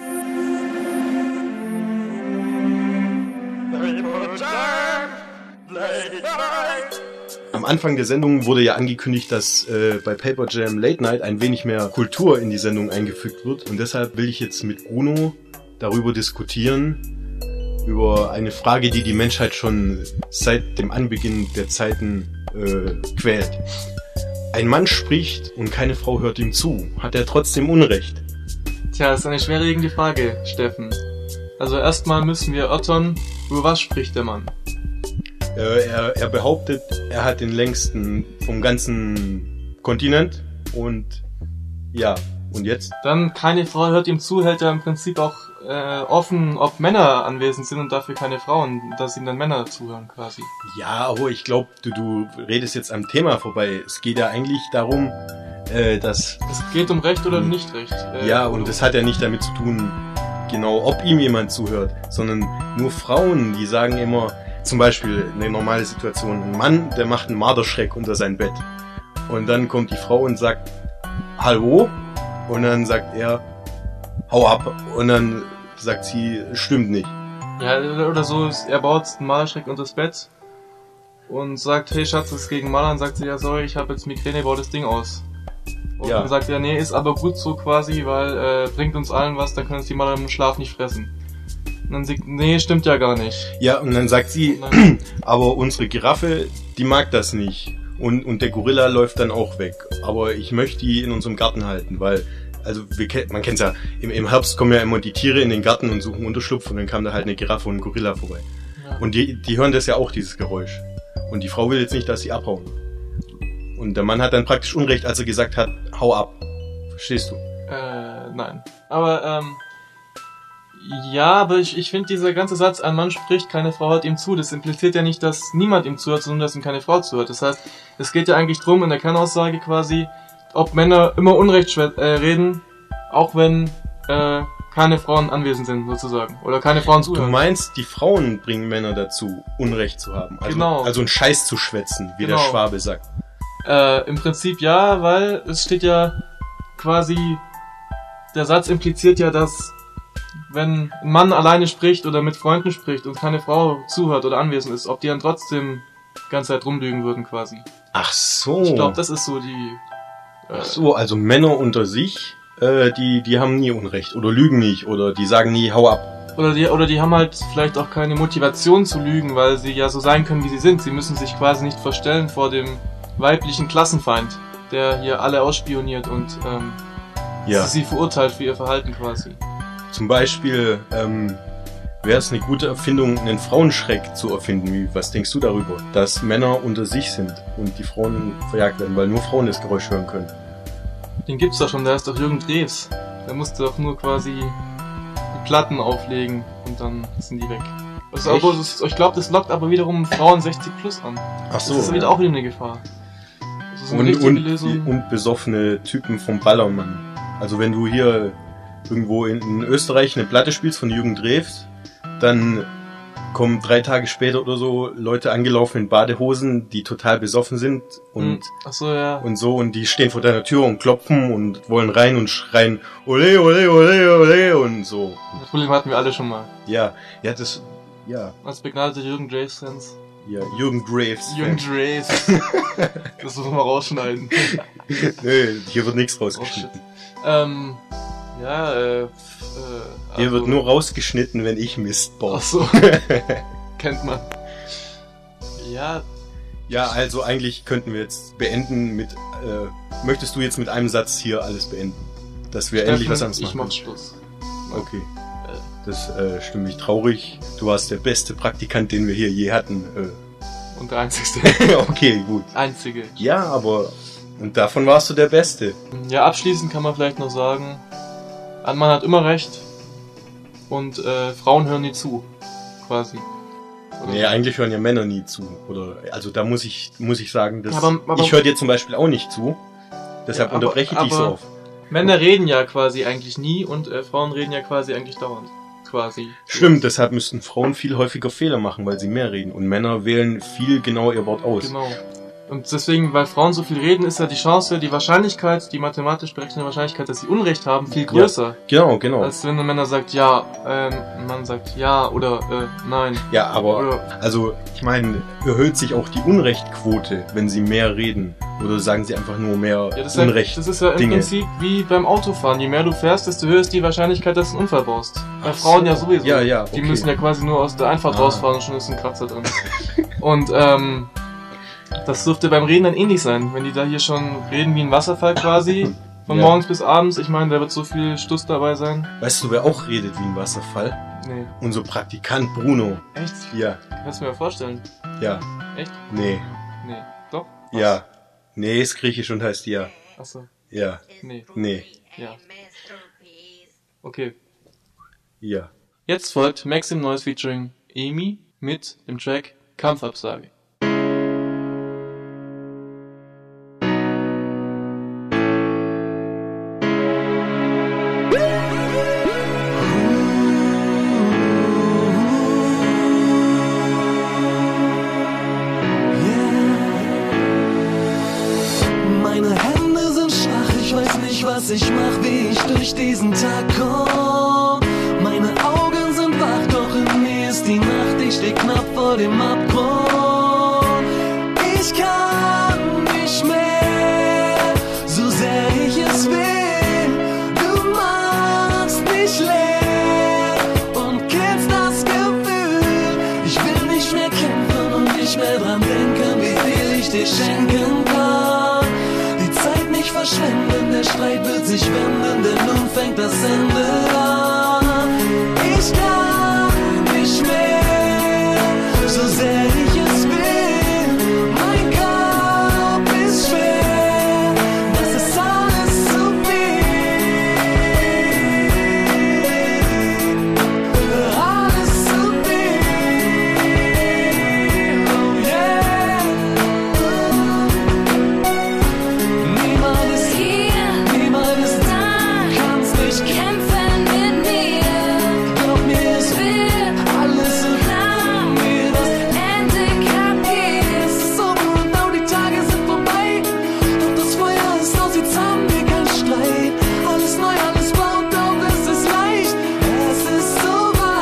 Am Anfang der Sendung wurde ja angekündigt, dass äh, bei Paper Jam Late Night ein wenig mehr Kultur in die Sendung eingefügt wird. Und deshalb will ich jetzt mit Bruno darüber diskutieren, über eine Frage, die die Menschheit schon seit dem Anbeginn der Zeiten äh, quält. Ein Mann spricht und keine Frau hört ihm zu. Hat er trotzdem Unrecht? Tja, das ist eine schwerwiegende Frage, Steffen. Also erstmal müssen wir erörtern, über was spricht der Mann? Äh, er, er behauptet, er hat den längsten vom ganzen Kontinent und ja, und jetzt? Dann keine Frau hört ihm zu, hält er im Prinzip auch äh, offen, ob Männer anwesend sind und dafür keine Frauen, dass ihm dann Männer zuhören quasi. Ja, aber ich glaube, du, du redest jetzt am Thema vorbei. Es geht ja eigentlich darum, äh, dass... Es geht um Recht oder nicht Recht. Äh, ja, und das hat ja nicht damit zu tun, genau, ob ihm jemand zuhört, sondern nur Frauen, die sagen immer, zum Beispiel eine normale Situation, ein Mann, der macht einen Marderschreck unter sein Bett. Und dann kommt die Frau und sagt, hallo? Und dann sagt er, hau ab. Und dann sagt sie, stimmt nicht. Ja, oder so, er baut einen Marderschreck unter das Bett und sagt, hey Schatz, das ist gegen Maler. Und sagt sie, ja sorry, ich habe jetzt Migräne, bau das Ding aus. Und ja. Dann sagt er, nee, ist aber gut so quasi, weil äh, bringt uns allen was, dann können uns die Maler im Schlaf nicht fressen. Und dann sagt, nee, stimmt ja gar nicht. Ja, und dann sagt sie, aber unsere Giraffe, die mag das nicht. Und, und der Gorilla läuft dann auch weg. Aber ich möchte die in unserem Garten halten, weil, also wir, man kennt's ja, im, im Herbst kommen ja immer die Tiere in den Garten und suchen Unterschlupf und dann kam da halt eine Giraffe und ein Gorilla vorbei. Ja. Und die, die hören das ja auch, dieses Geräusch. Und die Frau will jetzt nicht, dass sie abhauen. Und der Mann hat dann praktisch Unrecht, als er gesagt hat, hau ab. Verstehst du? Äh, nein. Aber, ähm, ja, aber ich, ich finde dieser ganze Satz, ein Mann spricht, keine Frau hört ihm zu, das impliziert ja nicht, dass niemand ihm zuhört, sondern dass ihm keine Frau zuhört. Das heißt, es geht ja eigentlich drum in der Kernaussage quasi, ob Männer immer Unrecht äh, reden, auch wenn äh, keine Frauen anwesend sind, sozusagen. Oder keine Frauen zuhören. Du meinst, die Frauen bringen Männer dazu, Unrecht zu haben. Also, genau. Also einen Scheiß zu schwätzen, wie genau. der Schwabe sagt. Äh, im Prinzip ja, weil es steht ja quasi, der Satz impliziert ja, dass wenn ein Mann alleine spricht oder mit Freunden spricht und keine Frau zuhört oder anwesend ist, ob die dann trotzdem die ganze Zeit rumlügen würden quasi. Ach so. Ich glaube, das ist so die... Äh, Ach so, also Männer unter sich, äh, die, die haben nie Unrecht oder lügen nicht oder die sagen nie, hau ab. Oder die, oder die haben halt vielleicht auch keine Motivation zu lügen, weil sie ja so sein können, wie sie sind. Sie müssen sich quasi nicht verstellen vor dem weiblichen Klassenfeind, der hier alle ausspioniert und ähm, ja. sie verurteilt für ihr Verhalten quasi. Zum Beispiel ähm, wäre es eine gute Erfindung, einen Frauenschreck zu erfinden. Wie, was denkst du darüber? Dass Männer unter sich sind und die Frauen verjagt werden, weil nur Frauen das Geräusch hören können. Den gibt's doch schon, der ist doch Jürgen Drews. Der musste doch nur quasi die Platten auflegen und dann sind die weg. Also, aber, ich glaube, das lockt aber wiederum Frauen sechzig plus an. Ach so. Das ist wieder ja. auch wieder eine Gefahr. Das ist eine und, richtige und, Lösung. Und besoffene Typen vom Ballermann. Also wenn du hier irgendwo in, in Österreich eine Platte spielst von Jürgen Drews, dann kommen drei Tage später oder so Leute angelaufen in Badehosen, die total besoffen sind und, Ach so, ja. und so und die stehen vor deiner Tür und klopfen und wollen rein und schreien ole, ole, ole, ole und so. Das Problem hatten wir alle schon mal. Ja, ja, das, ja. Als begnadete Jürgen Drews-Fans. Ja, Jürgen Drews. Jürgen Drews. Das muss man mal rausschneiden. Nö, hier wird nichts rausgeschnitten. Oh, ähm... Ja, äh, äh Hier also, wird nur rausgeschnitten, wenn ich Mist baue. Ach so. Kennt man. Ja. Ja, also eigentlich könnten wir jetzt beenden mit, äh, möchtest du jetzt mit einem Satz hier alles beenden? Dass wir Steffen, endlich was anderes machen. Ich mach Schluss. Okay. Das äh, stimmt mich traurig. Du warst der beste Praktikant, den wir hier je hatten. Äh. Und der einzigste. Okay, gut. Einzige. Ja, aber, und davon warst du der Beste. Ja, abschließend kann man vielleicht noch sagen, ein Mann hat immer recht und äh, Frauen hören nie zu, quasi. Oder nee, eigentlich hören ja Männer nie zu. Oder also da muss ich muss ich sagen, dass aber, aber, ich höre dir zum Beispiel auch nicht zu. Deshalb ja, aber, unterbreche ich dich so oft. Männer reden ja quasi eigentlich nie und äh, Frauen reden ja quasi eigentlich dauernd. Quasi. Stimmt, deshalb müssten Frauen viel häufiger Fehler machen, weil sie mehr reden. Und Männer wählen viel genauer ihr Wort aus. Genau. Und deswegen, weil Frauen so viel reden, ist ja die Chance, die Wahrscheinlichkeit, die mathematisch berechnete Wahrscheinlichkeit, dass sie Unrecht haben, viel größer. Ja, genau, genau. Als wenn ein Männer sagt ja, ähm, ein Mann sagt ja oder äh, nein. Ja, aber, oder, also, ich meine, erhöht sich auch die Unrechtquote, wenn sie mehr reden? Oder sagen sie einfach nur mehr ja, das Unrecht? Ja, das ist ja im Dinge. Prinzip wie beim Autofahren. Je mehr du fährst, desto höher ist die Wahrscheinlichkeit, dass du einen Unfall baust. Bei Frauen ja sowieso. Ja, ja, Die okay. müssen ja quasi nur aus der Einfahrt Ah. rausfahren und schon ist ein Kratzer drin. Und, ähm, das dürfte beim Reden dann ähnlich sein. Wenn die da hier schon reden wie ein Wasserfall quasi, von Ja. morgens bis abends, ich meine, da wird so viel Stuss dabei sein. Weißt du, wer auch redet wie ein Wasserfall? Nee. Unser Praktikant Bruno. Echt? Ja. Kannst du mir vorstellen? Ja. Echt? Nee. Nee. Doch? Ja. Nee, ist griechisch und heißt ja. Achso. Ja. Nee. Nee. Ja. Okay. Ja. Jetzt folgt Maxim Noise featuring Amy mit dem Track Kampfabsage. Meine Hände sind schwach, ich weiß nicht, was ich mach, wie ich durch diesen Tag komm. Meine Augen sind wach, doch in mir ist die Nacht, ich steh knapp vor dem Abgrund. Ich kann nicht mehr, so sehr ich es will. Du machst mich leer und kennst das Gefühl. Ich will nicht mehr kämpfen und nicht mehr dran denken, wie viel ich dir schenken kann. Die Zeit nicht verschwenden, der Streit wird sich wenden, denn nun fängt das Ende an. Ich kann nicht mehr, so sehr ich es will. Mein Kopf ist schwer, das ist alles zu viel. Alles zu viel, oh yeah. Niemand ist hier, niemand ist da, du kannst nicht kämpfen mit mir. Glaub mir, es wird alles so klar, mir das Ende kapiert. Es ist over und now, die Tage sind vorbei, doch das Feuer ist aus, jetzt haben wir keinen Streit. Alles neu, alles blau, doch es ist leicht, es ist so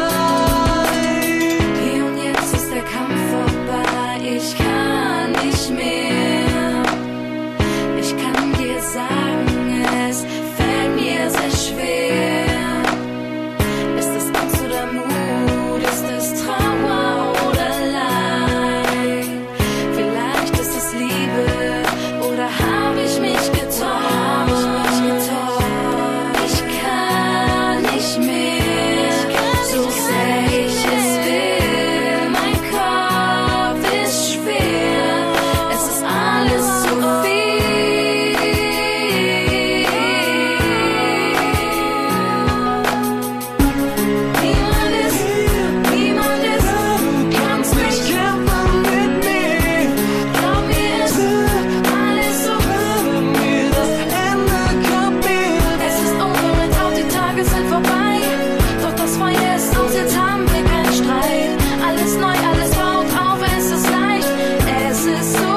weit. Hier und jetzt ist der Kampf vorbei, ich kann nicht mehr. Ich kann dir sagen, es fällt mir sehr schwer. Ist es Angst oder Mut, ist es Trauer oder Leid? Vielleicht ist es Liebe oder habe ich mich getäuscht? Ich kann nicht mehr, so sehr ich es will. Mein Kopf ist schwer, es ist alles zu viel. Niemand ist, niemand ist, du kannst nicht kämpfen mit mir. Glaub mir, es wird alles so Wenn mir das Ende kapiert. es ist over und out, die Tage sind vorbei. Doch das Feuer ist aus, jetzt haben wir keinen Streit. Alles neu, alles baut auf, es ist leicht. Es ist so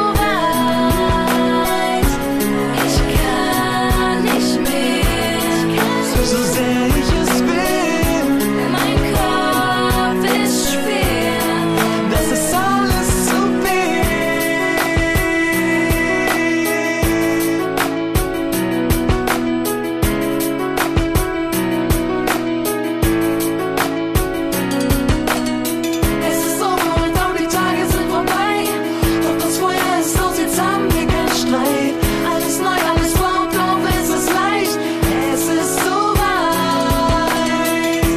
weit. Ich kann nicht mehr. So sehr ich es will, Mein Kopf ist schwer. das ist alles zu Es ist over und out, die Tage sind vorbei. Doch das Feuer ist aus, jetzt haben wir keinen Streit. Alles neu, alles baut auf, es ist leicht, es ist so weit.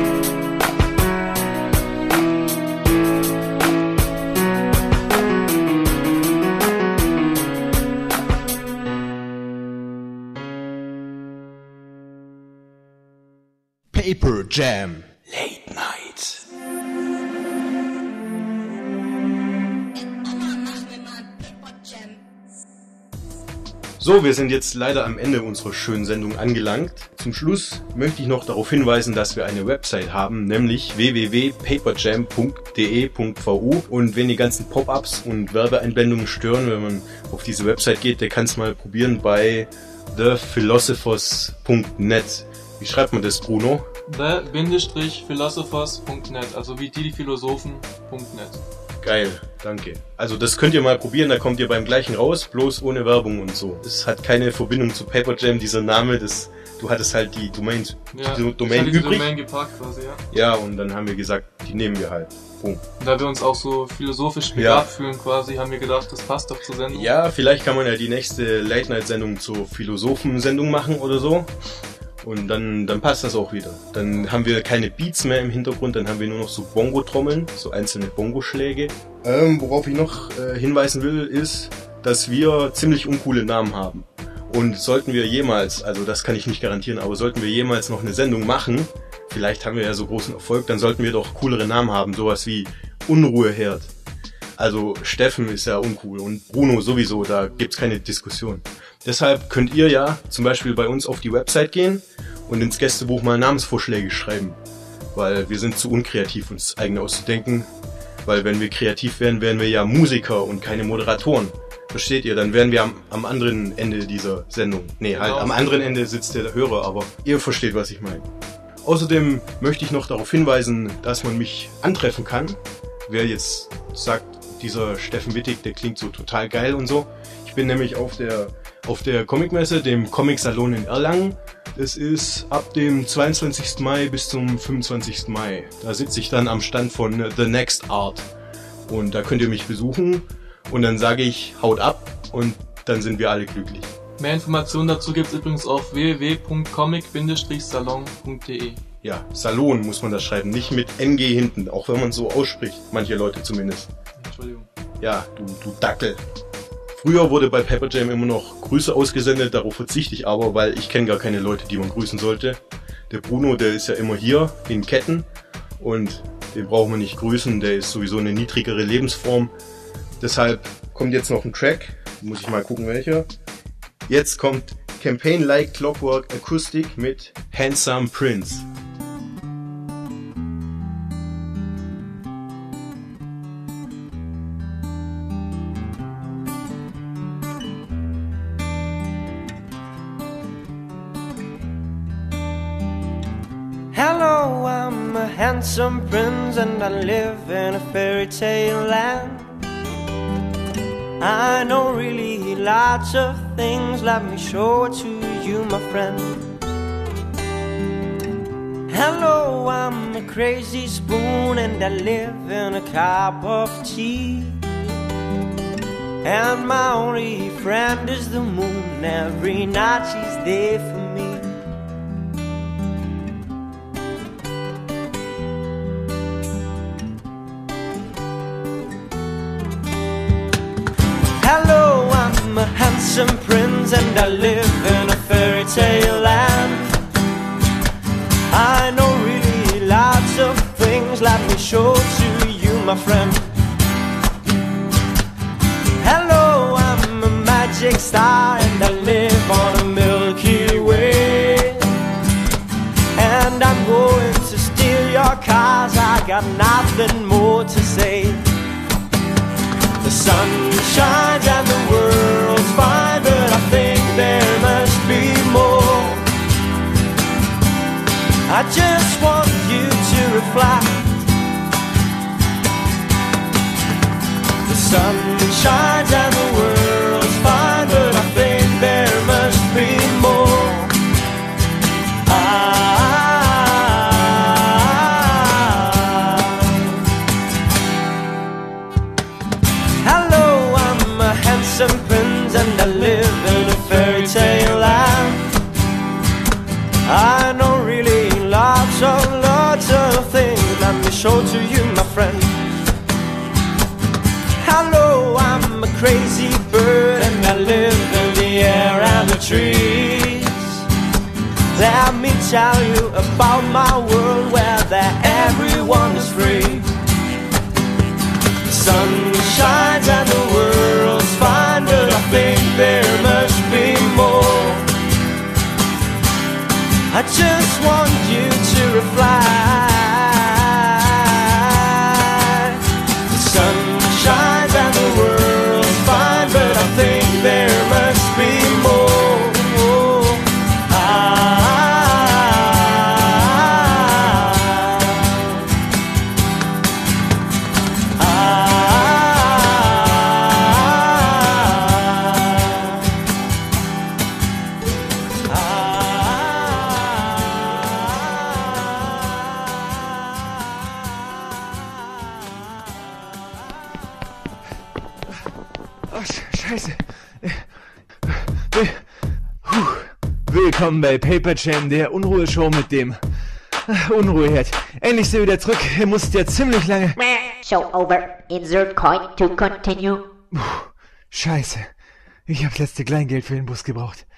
Paper Jam. Late Night. So, wir sind jetzt leider am Ende unserer schönen Sendung angelangt. Zum Schluss möchte ich noch darauf hinweisen, dass wir eine Website haben, nämlich w w w punkt paperjam punkt d e punkt v u. Und wenn die ganzen Pop-ups und Werbeeinblendungen stören, wenn man auf diese Website geht, der kann es mal probieren bei the philosophers punkt net. Wie schreibt man das, Bruno? the philosophers punkt net, also wie die Philosophen punkt net. Geil, danke. Also das könnt ihr mal probieren, da kommt ihr beim gleichen raus, bloß ohne Werbung und so. Es hat keine Verbindung zu Paperjam, dieser Name, das, du hattest halt die Domain, ja, die Domain ich hatte übrig. Die Domain geparkt quasi, ja. Ja, und dann haben wir gesagt, die nehmen wir halt. Boom. Und da wir uns auch so philosophisch begabt ja. fühlen quasi, haben wir gedacht, das passt doch zur Sendung. Ja, vielleicht kann man ja die nächste Late-Night-Sendung zur Philosophen-Sendung machen oder so. Und dann, dann passt das auch wieder. Dann haben wir keine Beats mehr im Hintergrund, dann haben wir nur noch so Bongo-Trommeln, so einzelne Bongo-Schläge. Ähm, worauf ich noch äh, hinweisen will, ist, dass wir ziemlich uncoole Namen haben. Und sollten wir jemals, also das kann ich nicht garantieren, aber sollten wir jemals noch eine Sendung machen, vielleicht haben wir ja so großen Erfolg, dann sollten wir doch coolere Namen haben, sowas wie Unruheherd. Also Steffen ist ja uncool und Bruno sowieso, da gibt's keine Diskussion. Deshalb könnt ihr ja zum Beispiel bei uns auf die Website gehen und ins Gästebuch mal Namensvorschläge schreiben. Weil wir sind zu unkreativ, uns eigene auszudenken. Weil wenn wir kreativ wären, wären wir ja Musiker und keine Moderatoren. Versteht ihr? Dann wären wir am, am anderen Ende dieser Sendung. Nee, halt am anderen Ende sitzt der Hörer, aber ihr versteht, was ich meine. Außerdem möchte ich noch darauf hinweisen, dass man mich antreffen kann. Wer jetzt sagt, dieser Steffen Wittig, der klingt so total geil und so. Ich bin nämlich auf der auf der Comicmesse, dem Comic-Salon in Erlangen. Das ist ab dem zweiundzwanzigsten Mai bis zum fünfundzwanzigsten Mai. Da sitze ich dann am Stand von The Next Art. Und da könnt ihr mich besuchen. Und dann sage ich, haut ab. Und dann sind wir alle glücklich. Mehr Informationen dazu gibt es übrigens auf w w w punkt comic salon punkt d e. Ja, Salon muss man das schreiben, nicht mit N G hinten. Auch wenn man es so ausspricht. Manche Leute zumindest. Entschuldigung. Ja, du, du Dackel. Früher wurde bei Paperjam immer noch Grüße ausgesendet, darauf verzichte ich aber, weil ich kenne gar keine Leute, die man grüßen sollte. Der Bruno, der ist ja immer hier in Ketten und den brauchen wir nicht grüßen, der ist sowieso eine niedrigere Lebensform. Deshalb kommt jetzt noch ein Track, muss ich mal gucken welcher. Jetzt kommt Campaign Like Clockwork Acoustic mit Handsome Prince. Hello, I'm a handsome prince and I live in a fairy tale land. I know really lots of things, let me show it to you, my friend. Hello, I'm a crazy spoon and I live in a cup of tea. And my only friend is the moon, every night she's there for me. Hello, I'm a handsome prince and I live in a fairy tale land. I know really lots of things, let me show to you, my friend. Hello, I'm a magic star and I live on a Milky Way. And I'm going to steal your cars, I got nothing more to say. The sun shines and the world's fine, but I think there must be more. I just want you to reflect. The sun shines and the world's fine, but I think there must be more. Ah. Handsome prince and I live in a fairy tale land. I know really lots of lots of things, let me show to you, my friend. Hello, I'm a crazy bird and I live in the air and the trees. Let me tell you about my world where there everyone is free. The sun shines and the world's fine, but I think there must be just want you to reply. The sun shines and the world's fine, but I think there must be more. Scheiße. Willkommen bei Paper Jam, der Unruheshow mit dem Unruheherd. Endlich sind wir wieder zurück. Er musste ja ziemlich lange. Show over. Insert coin to continue. Scheiße. Ich habe das letzte Kleingeld für den Bus gebraucht.